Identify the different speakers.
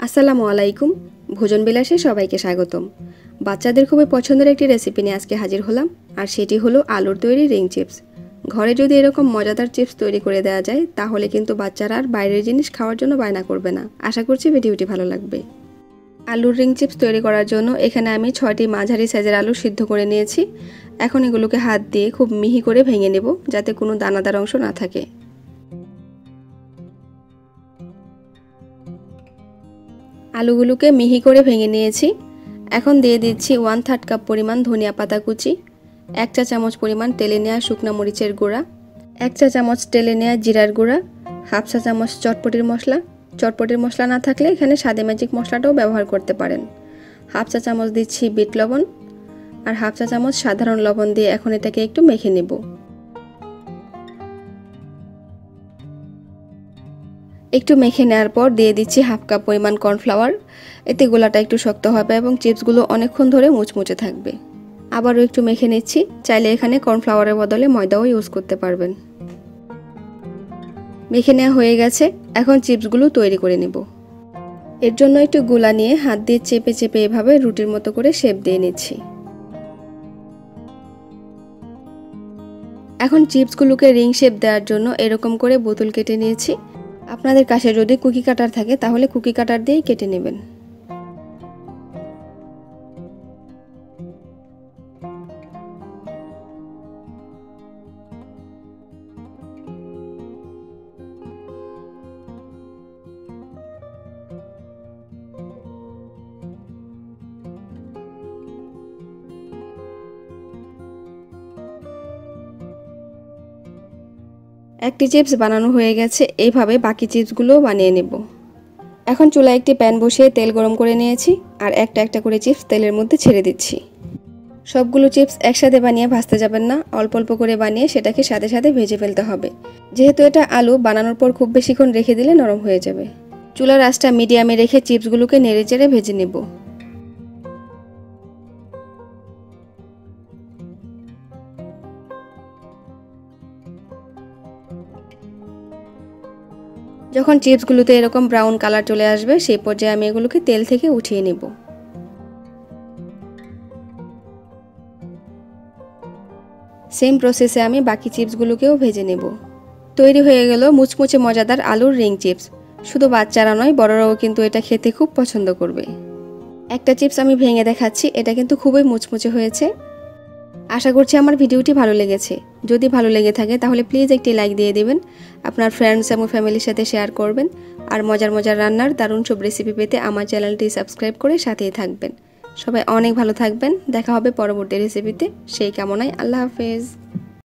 Speaker 1: আসসালামু আলাইকুম। ভোজন বিলাসে সবাইকে স্বাগতম। বাচ্চাদের খুবই পছন্দের একটি রেসিপি নিয়ে আজকে হাজির হলাম, আর সেটি হলো আলুর তৈরি রিং চিপস। ঘরে যদি এরকম মজাদার চিপস তৈরি করে দেওয়া যায় তাহলে কিন্তু বাচ্চারা আর বাইরের জিনিস খাওয়ার জন্য বায়না করবে না। আশা করছি ভিডিওটি ভালো লাগবে। আলুর রিং চিপস তৈরি করার জন্য এখানে আমি 6টি মাঝারি সাইজের আলু সিদ্ধ করে নিয়েছি। এখন এগুলোকে হাত দিয়ে খুব মিহি করে ভেঙে নেব, যাতে কোনো দানাদার অংশ না থাকে। আলুগুলোকে মিহি করে ভেঙে নিয়েছি। এখন দিয়ে দিচ্ছি 1/3 কাপ পরিমাণ ধনিয়া পাতা কুচি, 1 চা চামচ পরিমাণ তেলে নেওয়া শুকনা মরিচের গুঁড়া, 1 চা চামচ তেলে নেওয়া জিরার গুঁড়া, 1/2 চা চামচ চটপটির মশলা। চটপটির মশলা না থাকলে এখানে সাদে ম্যাজিক মশলাটাও ব্যবহার করতে পারেন। 1/2 চা চামচ দিচ্ছি বিট লবণ, আর 1/2 চা চামচ সাধারণ লবণ দিয়ে এখন এটাকে একটু মেখে নেব। একটু মেখে নেওয়ার পর দিয়ে দিচ্ছি 1/2 কাপ পরিমাণ কর্নফ্লাওয়ার। এতে গোলাটা একটু শক্ত হবে এবং চিপসগুলো অনেকক্ষণ ধরে মুচমুচে থাকবে। আবারও একটু মেখে নিচ্ছি। চাইলে এখানে কর্নফ্লাওয়ারের বদলে ময়দাও ইউজ করতে পারবেন। মেখে নেওয়া হয়ে গেছে। এখন চিপসগুলো তৈরি করে নেব। এর জন্য একটু গোলা নিয়ে হাত দিয়ে চেপে চেপে এভাবে রুটির মতো করে শেপ দিয়ে নিচ্ছি। এখন চিপসগুলোকে রিং শেপ দেওয়ার জন্য এরকম করে বোতল কেটে নিয়েছি। আপনাদের কাছে যদি কুকি কাটার থাকে তাহলে কুকি কাটার দিয়েই কেটে নেবেন। একটি চিপস বানানো হয়ে গেছে। এইভাবে বাকি চিপসগুলোও বানিয়ে নেব। এখন চুলায় একটি প্যান বসিয়ে তেল গরম করে নিয়েছি, আর একটা একটা করে চিপস তেলের মধ্যে ছেড়ে দিচ্ছি। সবগুলো চিপস একসাথে বানিয়ে ভাজতে যাবেন না, অল্প অল্প করে বানিয়ে সেটাকে সাথে সাথে ভেজে ফেলতে হবে। যেহেতু এটা আলু, বানানোর পর খুব বেশিক্ষণ রেখে দিলে নরম হয়ে যাবে। চুলার আঁচটা মিডিয়ামে রেখে চিপসগুলোকে নেড়ে চেড়ে ভেজে নেব। যখন চিপসগুলোতে এরকম ব্রাউন কালার চলে আসবে সেই পর্যায়ে আমি এগুলোকে তেল থেকে উঠিয়ে নেব। সেম প্রসেসে আমি বাকি চিপসগুলোকেও ভেজে নেব। তৈরি হয়ে গেল মুচমুচে মজাদার আলুর রিং চিপস। শুধু বাচ্চারা নয়, বড়রাও কিন্তু এটা খেতে খুব পছন্দ করবে। একটা চিপস আমি ভেঙে দেখাচ্ছি। এটা কিন্তু খুবই মুচমুচে হয়েছে। আশা করছি আমার ভিডিওটি ভালো লেগেছে। যদি ভালো লেগে থাকে তাহলে প্লিজ একটি লাইক দিয়ে দিবেন। আপনার ফ্রেন্ডস এবং ফ্যামিলির সাথে শেয়ার করবেন। আর মজার মজার রান্নার দারুণ সব রেসিপি পেতে আমার চ্যানেলটি সাবস্ক্রাইব করে সাথেই থাকবেন। সবাই অনেক ভালো থাকবেন। দেখা হবে পরবর্তী রেসিপিতে। সেই কামনায় আল্লাহ হাফেজ।